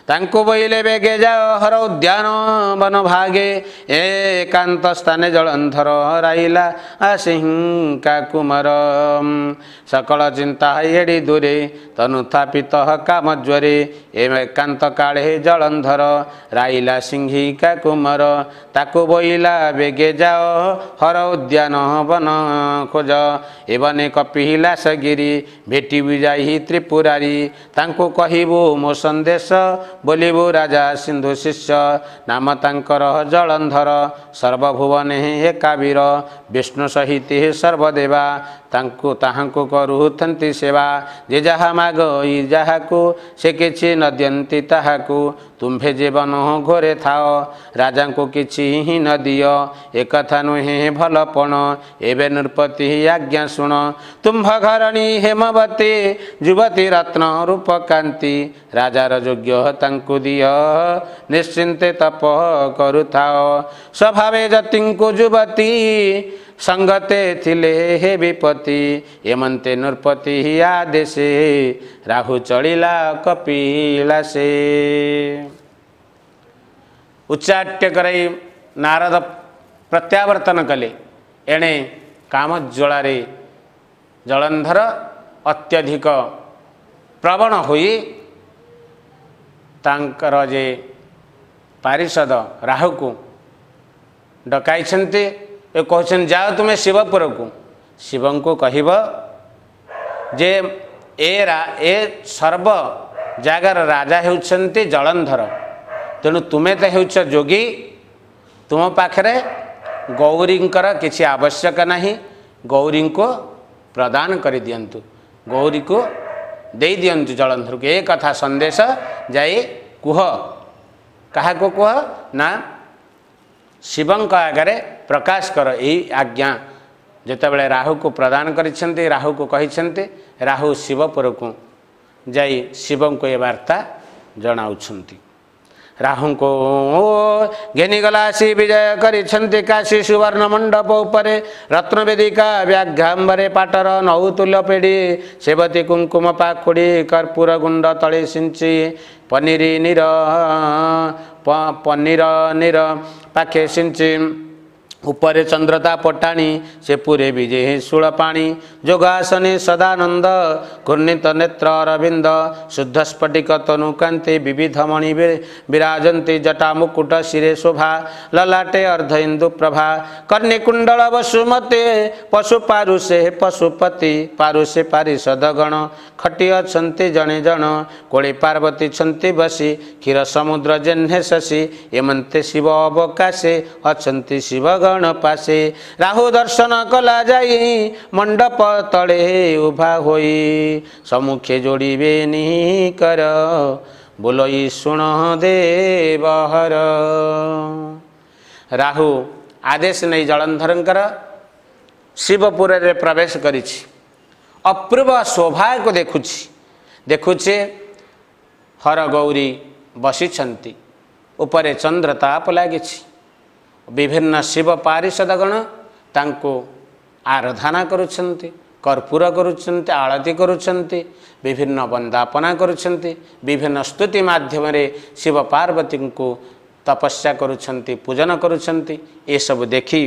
तांको बोइले बेगे जाओ हर उद्यान वन भागे एकांत स्थाने जलंधर राइला आसिंका कुमार सकल चिंता एड़ी दूरे तनु थापित काम ज्वरे एकांत काले जलंधर राइला सिंहिका कुमार ताको बोइला बेगे जाओ हर उद्यान वन खोज एवने कपिला सगिरी भेटी जाई त्रिपुरारी तांको कहिबो मो संदेश बोलिबो राजा सिंधु शिष्य नाम तांकर जलंधर सर्वभुवन एकावीर विष्णु सहित सर्वदेवा तांको ताहांको करुथंती सेवा जे जहा माग ई जाहाकू से किछि न दियंती ताहाकू तुम्भे जीवन घोरे थाओ राजा को किछि ही न दियो एक कथा नुहे भलपण एवं नृपति आज्ञा शुण तुम्भ घरणी हेमवती युवती रत्न रूप कांति राजार योग्य तांको दियो निश्चिंते तप करुथाओ स्वभावे जतिंको युवती संगते थिले हे विपति एमंते नृपति आदेशे राहु चलिला कपिला से उच्चाट्य करई नारद प्रत्यावर्तन कले एणे कामज्वालारे जलंधर अत्यधिक प्रवण होई तांकर जे पारिषद राहु को डकाइछन्ते ए कहछन जाओ तुमे शिवपुर को शिवं को कहब जे ए सर्व जगार राजा होउछन्ते जलंधर तेणु तुम्हें तो होउछ जोगी तुम पाखरे गौरींकर किसी आवश्यक नहीं गौरी को प्रदान कर दियंतु गौरी को दे दियंतु जलंधर को एक कथा संदेश जाई कुह कहा को कुह ना शिवं आगे प्रकाश कर यही आज्ञा जितेबाला राहु को प्रदान करिसेंते राहु को कहिसेंते राहु शिवपुर को जाई शिवं को ये वार्ता जनाउछन्ति राहु को घेनीगलासी विजय करिसेंते काशी सुवर्ण मंडप उपरे रत्न वेदिका व्याघ्रांबरे पाटर नौतुल्य पेड़ी सेवती कुंकुम पाखुड़ी कर्पूर गुंड तले सिंची पनीरी नीर पनीर नीर पाखे सिंची उपरे चंद्रता पटाणी से पूरे विजय शूल पाणी जोगासने सदानंद घूर्णित नेत्र अरविंद शुद्ध स्फटिक तनुकांति विविध मणि विराजन्ति जटा मुकुट शिरे शोभा ललाटे अर्ध इंदु प्रभा कर्णिकुंडल वसुमते पशु पारुषे पशुपति पारुषे पारिषदगण खटी अछन्ति जणे जण कोड़ी पार्वती छन्ति बसी क्षीर समुद्र जेह्ने शशि एमंते शिव अवकाशे अछन्ति शिवगण पासे राहु दर्शन कला जाई मंडप तले उभा होई सम्मुखे जोड़िबे नि कर बोलई शुण देवहर राहु आदेश नहीं जलंधरंकर शिवपुर रे प्रवेश करिछि अपूर्व शोभा को देखुछि हर गौरी बसिछन्ति उपरे चंद्रताप लागिछि विभिन्न शिव पारिषदगण तांको आराधना करुछन्ति कर्पूर करुछन्ति आळती करुछन्ति विभिन्न वंदापना करुछन्ति विभिन्न स्तुति माध्यम रे शिव पार्वती को तपस्या करुछन्ति पूजन करुछन्ति ये सब देखी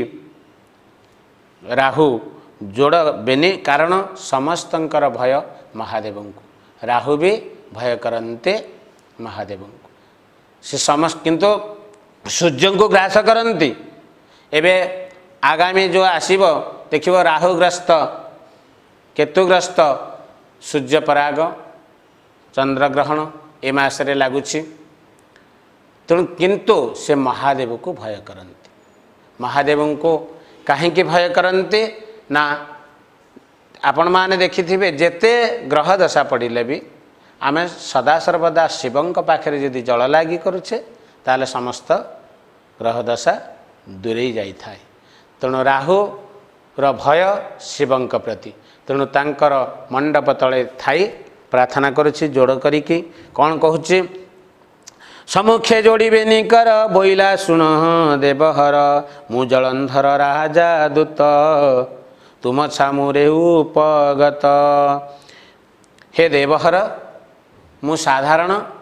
राहु जोड़ बेनी कारण समस्तंकर भय महादेव को राहु भी भय करन्ते महादेव को से समस्त किंतु सूर्य को ग्रास करती एबे आगामी जो आसीब देखिबो राहुग्रस्त केतुग्रस्त सूर्य पराग चंद्रग्रहण ए मासरे लागुछि तेणु किंतु से महादेव को भय करती महादेव को कहीं भय करते ना आपण माने देखिथिबे जेते ग्रह दशा पड़िले भी आमे सदा सर्वदा शिवंक पाखरे यदि जल लागी करुछे ताले समस्त ग्रह दशा दूरे जाई थाए तेणु राहु र भय शिवंक प्रति तेणु तांकर मंडप तले थाई प्रार्थना करुछि जोड़ करिकी कौन कहूछि सम्मुखे जोड़िबे निकर बोइला शुण देवहर मु जलंधर राजा दूत तुम छामुरे उपगत हे देवहर मु साधारण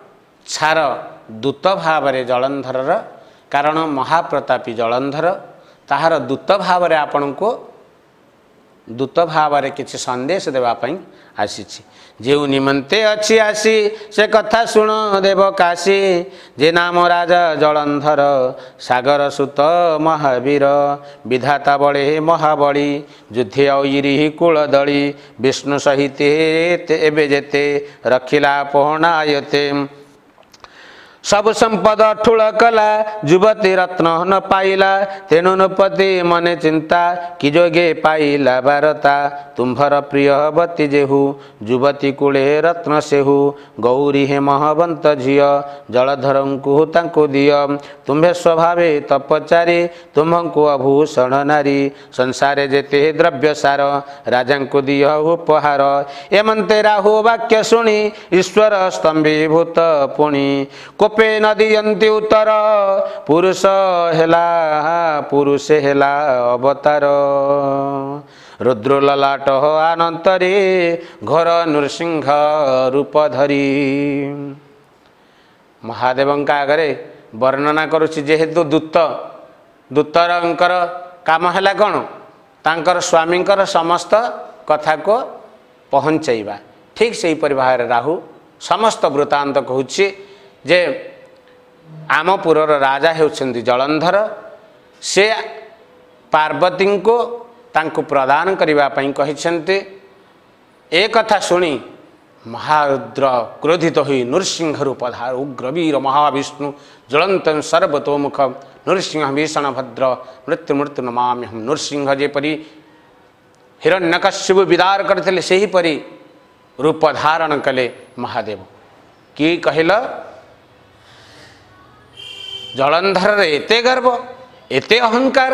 ଛାର ଦୂତ ଭାବରେ ଜଳନ୍ଧରର, କାରଣ ମହାପ୍ରତାପୀ ଜଳନ୍ଧର ତାହାର ଦୂତ ଭାବରେ ଆପଣଙ୍କୁ ଦୂତ ଭାବରେ କିଛି ସନ୍ଦେଶ ଦେବା ପାଇଁ ଆସିଛି। ଯେଉଁ ନିମନ୍ତେ ଅଛି ଆସି ସେ କଥା ଶୁଣ ଦେବ କାଶୀ, ଯେ ନାମ ରାଜା ଜଳନ୍ଧର ସାଗର ସୁତ ମହାବୀର, ବିଧାତା ବଳେ ମହାବଳୀ ଯୁଦ୍ଧେ ଐରି କୂଳ ଦଳି, ବିଷ୍ଣୁ ସହିତ ଏବେ ଯେତେ ରଖିଲା ପହଣାୟତେ, ସବୁ ସମ୍ପଦ ଠୁଳ କଲା ଯୁବତୀ ରତ୍ନ ନ ପାଇଲା, ତେଣୁ ନୃପତି ମନେ ଚିନ୍ତା କି ଯୋଗେ ପାଇଲା ବାରତା, ତୁମ୍ଭର ପ୍ରିୟବତୀ ଯେହୁ ଯୁବତୀ କୂଳେ ରତ୍ନ ସେହୁ, ଗୌରୀ ହେମବନ୍ତ ଝିଅ ଜଳଧରଙ୍କୁ ତାଙ୍କୁ ଦିଅ, ତୁମ୍ଭେ ସ୍ୱଭାବେ ତପଚାରୀ ତୁମ୍ଭଙ୍କୁ ଅଭୂଷଣ ନାରୀ, ସଂସାରେ ଯେତେ ଦ୍ରବ୍ୟ ସାର ରାଜାଙ୍କୁ ଦିଅ ଉପହାର, ଏମନ୍ତେ ରାହୁ ବାକ୍ୟ ଶୁଣି ଈଶ୍ୱର ସ୍ତମ୍ଭୀଭୂତ ପୁଣି, କୋପେ ନ ଦିଅନ୍ତି ଉତ୍ତର ପୁରୁଷେ ହେଲା ଅବତାର, ରୁଦ୍ର ଲଲାଟ ଆନନ୍ତରେ ଘୋର ନୃସିଂହ ରୂପ ଧରି। ମହାଦେବଙ୍କ ଆଗରେ ବର୍ଣ୍ଣନା କରୁଛି, ଯେହେତୁ ଦୂତରଙ୍କର କାମ ହେଲା କ'ଣ, ତାଙ୍କର ସ୍ୱାମୀଙ୍କର ସମସ୍ତ କଥାକୁ ପହଞ୍ଚାଇବା। ଠିକ୍ ସେହିପରି ଭାବରେ ରାହୁ ସମସ୍ତ ବୃତ୍ତାନ୍ତ କହୁଛି ଯେ ଆମ ପୁରର ରାଜା ହେଉଛନ୍ତି ଜଳନ୍ଧର, ସେ ପାର୍ବତୀଙ୍କୁ ତାଙ୍କୁ ପ୍ରଦାନ କରିବା ପାଇଁ କହିଛନ୍ତି। ଏ କଥା ଶୁଣି ମହାରୁଦ୍ର କ୍ରୋଧିତ ହୋଇ ନୃସିଂହ ରୂପ ଧାର ଉଗ୍ରବୀର ମହାବିଷ୍ଣୁ ଜ୍ୱଳନ୍ତ ସର୍ବତୋମୁଖ ନୃସିଂହ ଭୀଷଣ ଭଦ୍ର ମୃତ୍ୟୁ ନମାମ୍ୟହଂ, ନୃସିଂହ ଯେପରି ହିରଣ୍ୟକଶ୍ୟପ ବିଦାର କରିଥିଲେ ସେହିପରି ରୂପ ଧାରଣ କଲେ ମହାଦେବ। କି କହିଲ, ଜଳନ୍ଧରର ଏତେ ଗର୍ବ, ଏତେ ଅହଙ୍କାର,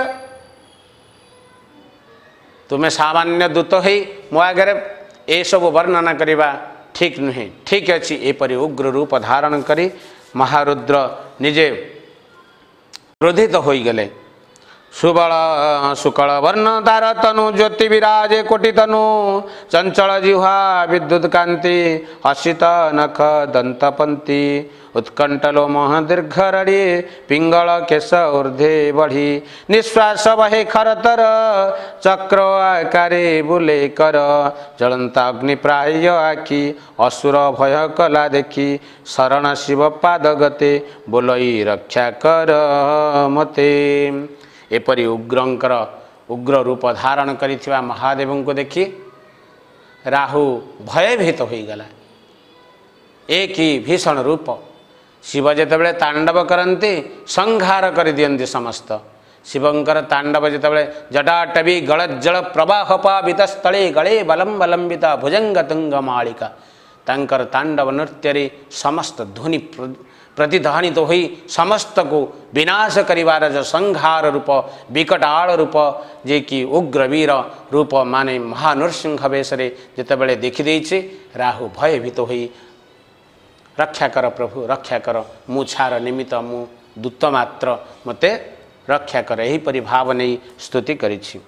ତୁମେ ସାମାନ୍ୟ ଦୂତ ହେଇ ମୋ ଆଗରେ ଏସବୁ ବର୍ଣ୍ଣନା କରିବା ଠିକ୍ ନୁହେଁ। ଠିକ୍ ଅଛି, ଏପରି ଉଗ୍ର ରୂପ ଧାରଣ କରି ମହାରୁଦ୍ର ନିଜେ କ୍ରୋଧିତ ହୋଇଗଲେ। ସୁବଳ ଶୁକଳ ବର୍ଣ୍ଣ ତାର ତନୁ ଜ୍ୟୋତି ବିରାଜେ କୋଟି ତନୁ, ଚଞ୍ଚଳ ଜିହ୍ୱା ବିଦ୍ୟୁତ କାନ୍ତି ହସିତ ନଖ ଦନ୍ତପନ୍ତି, ଉତ୍କଣ୍ଠ ଲୋମ ଦୀର୍ଘ ରଡ଼ି ପିଙ୍ଗଳ କେଶ ଊର୍ଦ୍ଧ୍ୱେ ବଢ଼ି, ନିଶ୍ୱାସ ବହେ ଖରତର ଚକ୍ର ଆକାରେ ବୁଲେ କର, ଜ୍ୱଳନ୍ତ ଅଗ୍ନି ପ୍ରାୟ ଆଖି ଅସୁର ଭୟ କଲା ଦେଖି, ଶରଣ ଶିବ ପାଦ ଗତେ ବୋଲଇ ରକ୍ଷା କର ମତେ। ଏପରି ଉଗ୍ର ରୂପ ଧାରଣ କରିଥିବା ମହାଦେବଙ୍କୁ ଦେଖି ରାହୁ ଭୟଭୀତ ହୋଇଗଲା। ଏ କି ଭୀଷଣ ରୂପ! ଶିବ ଯେତେବେଳେ ତାଣ୍ଡବ କରନ୍ତି ସଂହାର କରିଦିଅନ୍ତି ସମସ୍ତ। ଶିବଙ୍କର ତାଣ୍ଡବ ଯେତେବେଳେ ଜଟାଟବୀ ଗଳଜ୍ଜଳ ପ୍ରବାହ ପାବିତ ସ୍ଥଳେ ଗଳେ ବଲମ୍ବିତ ଭୁଜଙ୍ଗ ତୁଙ୍ଗ ମାଳିକା, ତାଙ୍କର ତାଣ୍ଡବ ନୃତ୍ୟରେ ସମସ୍ତ ଧ୍ୱନି ପ୍ରତିଧ୍ୱନିତ ହୋଇ ସମସ୍ତକୁ ବିନାଶ କରିବାର ଯେଉଁ ସଂହାର ରୂପ, ବିକଟାଳ ରୂପ, ଯେ କି ଉଗ୍ରବୀର ରୂପ ମାନେ ମହାନୃସିଂହ ବେଶରେ ଯେତେବେଳେ ଦେଖିଦେଇଛି, ରାହୁ ଭୟଭୀତ ହୋଇ ରକ୍ଷା କର ପ୍ରଭୁ, ରକ୍ଷା କର, ମୁଁ ଛାର ନିମିତ୍ତ, ମୁଁ ଦୂତ ମାତ୍ର, ମୋତେ ରକ୍ଷା କର, ଏହିପରି ଭାବ ନେଇ ସ୍ତୁତି କରିଛି।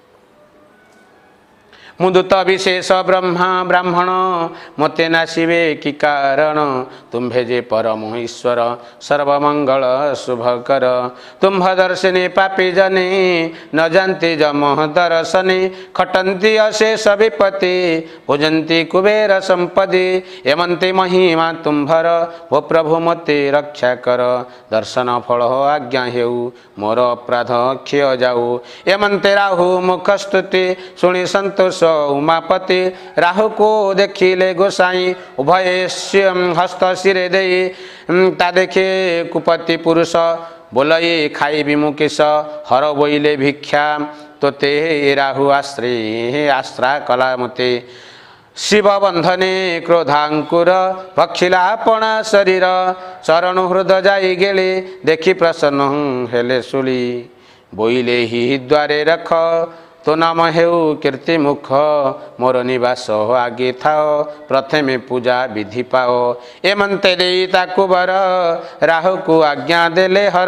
ମୁଁ ଦୂତ ବିଶେଷ ବ୍ରାହ୍ମଣ ମୋତେ ନାସିବେ କି କାରଣ, ତୁମ୍ଭେ ଯେ ପରମ ଈଶ୍ୱର ସର୍ବମଙ୍ଗଳ ଶୁଭକର, ତୁମ୍ଭ ଦର୍ଶନେ ପାପୀ ଜନେ ନ ଜାନ୍ତି ଯମ ଦର୍ଶନେ, ଖଟନ୍ତି ଅଶେଷ ବିପତ୍ତି ଭୁଜନ୍ତି କୁବେର ସମ୍ପତ୍ତି, ଏମନ୍ତି ମହିମା ତୁମ୍ଭର ଓ ପ୍ରଭୁ ମୋତେ ରକ୍ଷା କର, ଦର୍ଶନ ଫଳ ଆଜ୍ଞା ହେଉ ମୋର ଅପରାଧ କ୍ଷୟ ଯାଉ। ଏମନ୍ତେ ରାହୁ ମୁଖ ସ୍ତୁତି ଶୁଣି ସନ୍ତୋଷ ଉମାପତି, ରାହୁକୁ ଦେଖିଲେ ଗୋସାଇଁ ଉଭୟ ହସ୍ତ ଶିରେ ଦେଇ, ତା ଦେଖେ କୁପତି ପୁରୁଷ ବୋଲଇ ଖାଇବି ମୁଁ କିସ, ହର ବୋଇଲେ ଭିକ୍ଷା ତୋତେ ରାହୁ ଆଶ୍ରା କଲା ମୋତେ, ଶିବ ବନ୍ଧନେ କ୍ରୋଧାଙ୍କୁର ଭକ୍ଷିଲା ଆପଣା ଶରୀର, ଚରଣ ହୃଦ ଯାଇ ଗେଳେ ଦେଖି ପ୍ରସନ୍ନ ହେଲେ ଶୁଳି, ବୋଇଲେ ହି ଦ୍ୱାରେ ରଖ ତୋ ନାମ ହେଉ କୀର୍ତ୍ତି ମୁଖ, ମୋର ନିବାସ ଆଗେ ଥାଅ ପ୍ରଥମେ ପୂଜା ବିଧି ପାଅ, ଏମନ୍ତେ ଦେଇ ତାକୁ ବର ରାହୁକୁ ଆଜ୍ଞା ଦେଲେ ହର,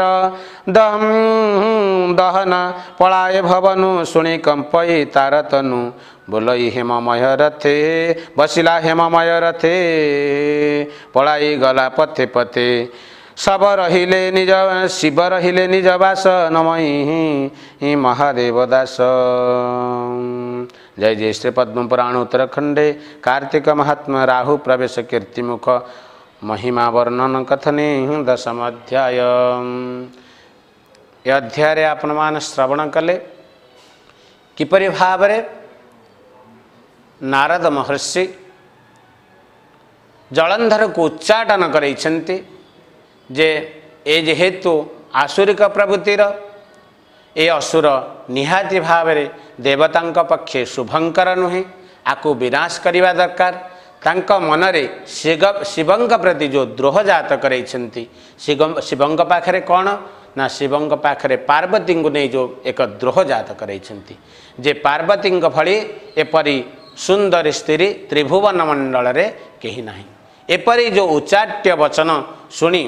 ଦହନ ପଳାଏ ଭବନୁ ଶୁଣି କମ୍ପଇ ତାର ତନୁ, बोलई हेममय रथे बसिला हेममय रथे पलाई गला पथे पथे सब रहिले निज शिव रहिले निज बास नमहि महादेव दास। जय जय श्री पद्म पुराण उत्तरखंडे कार्तिक महात्मा राहु प्रवेश कीर्तिमुख महिमा वर्णन कथने दशम अध्याय। ये अध्याय आपण मान श्रवण कले किपरि भावरे नारद महर्षि जलंधर को उच्चाटन करैछन्ति जे ए जेहेतु आसुरिक प्रवृत्तिर ए असुर निहाती भावरे देवतांक पक्षे शुभंकर नुहे आकु विनाश करिवा दरकार। तांक मनरे शिवंक प्रति जो द्रोह जात करैछन्ति शिवंक पाखरे कौन ना शिवंक पाखरे पार्वती को नहीं जो एक द्रोह जात करैछन्ति जे पार्वती भली एपरी सुंदर स्त्री त्रिभुवन मंडल रे केही नाही। एपरी जो उच्चाट्य वचन शुणी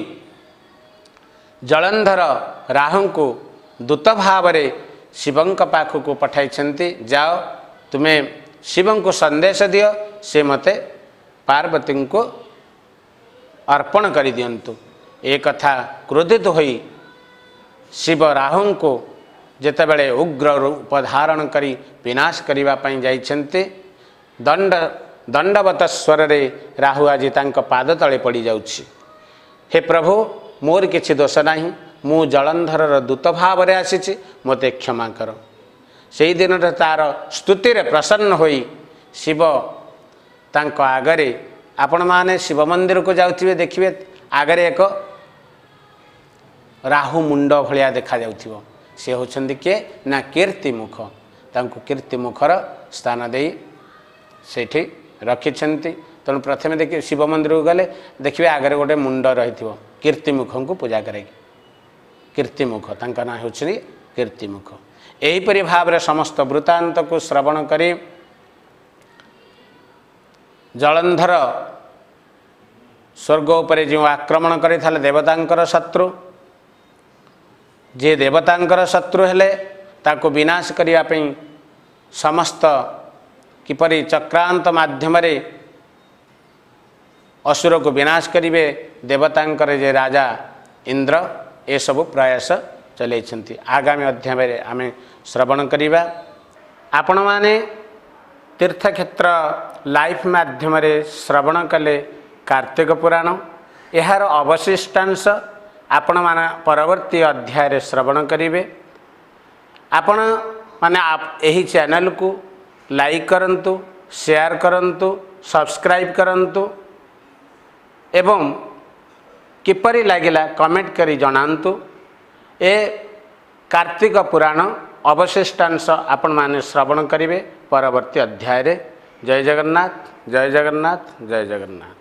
जलंधर राहु को दूत भावरे शिवंक पाखक पठाइछन्ति जाओ तुम्हें शिवं को संदेश दियो से मते पार्वती को अर्पण कर दियंतु। एक कथा क्रोधित होई शिव राहु को जेतेबेले उग्र रूप धारण करी विनाश करिवा पई जाइछन्ति दंडवत स्वर रे राहु आज तांक पाद तले पड़ी जाउछि। हे प्रभु मोर किछि दोष नाही मु जलंधर दूत भाव रे आसीछि मते क्षमा कर। सेई दिन तार स्तुति रे प्रसन्न होई शिव तांक आगरे आपण माने शिव मंदिर को जाउथिबे देखिबे आगरे एक राहु मुंड भलिया देखा जाउथिबो से होछन्ति के ना कीर्तिमुख तांको कीर्तिमुखर स्थान देई सेठी रखिछन्ति। तेणु प्रथमे देखिए शिव मंदिर को गले देखिए आगरे गोटे मुंड रही कीर्तिमुख को पूजा करे कीर्तिमुख तांका ना होछि कीर्तिमुख। एहीपरि भाव रे समस्त वृत्तांत को श्रवण करी जलंधर स्वर्ग उपरे जो आक्रमण करिथाले देवतांकर शत्रु जे देवतांकर शत्रु हेले ताको विनाश करिया पई समस्त किपरि चक्रांत माध्यम रे असुर को विनाश करिवे देवतांकर जे राजा इंद्र ए सब प्रयास चलैछन्ति। आगामी अध्याय में आमे श्रवण करिबा। आपण माने तीर्थक्षेत्र लाइफ माध्यम रे श्रवण कले कार्तिक पुराण यार अवशिष्टांश आपण माने परवर्ती अध्याय रे श्रवण करिवे। आपण माने एही चैनल को लाइक करंतु शेयर करंतु सब्सक्राइब करंतु एवं किपरि लागिला कमेंट करी जनांतु। ए कार्तिक पुराण अवशिष्टांश आपण माने श्रवण करिवे परवर्ती अध्याय रे। जय जगन्नाथ जय जगन्नाथ जय जगन्नाथ।